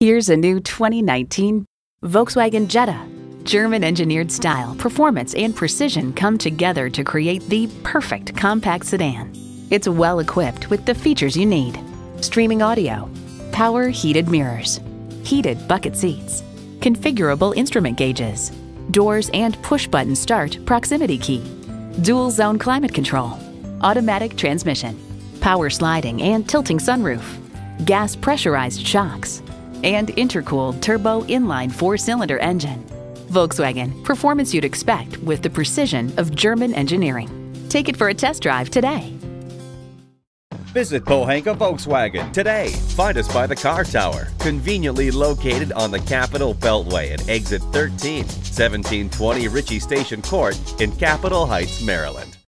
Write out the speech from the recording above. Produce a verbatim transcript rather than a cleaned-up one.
Here's a new twenty nineteen Volkswagen Jetta. German-engineered style, performance, and precision come together to create the perfect compact sedan. It's well equipped with the features you need: streaming audio, power heated mirrors, heated bucket seats, configurable instrument gauges, doors and push-button start proximity key, dual zone climate control, automatic transmission, power sliding and tilting sunroof, gas pressurized shocks, and intercooled turbo inline four-cylinder engine. Volkswagen, performance you'd expect with the precision of German engineering. Take it for a test drive today. Visit Pohanka Volkswagen today. Find us by the Car Tower, conveniently located on the Capitol Beltway at exit thirteen, seventeen twenty Ritchie Station Court in Capitol Heights, Maryland.